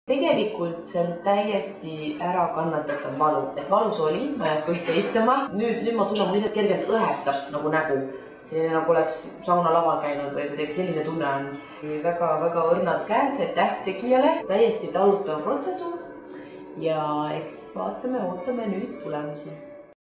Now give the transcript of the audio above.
Tegelikult see on täiesti ära kannatatav valu. Et valus oli, ma ei hakka üldse eitama. Nüüd ma tunnen, lihtsalt kergelt õhetab nagu nägu. Selline nagu oleks sauna laval käinud või kuidagi sellise tunne on. Väga õrnad käed, aitäh tegijale. Täiesti talutav protseduur ja eks vaatame, ootame nüüd tulemusi.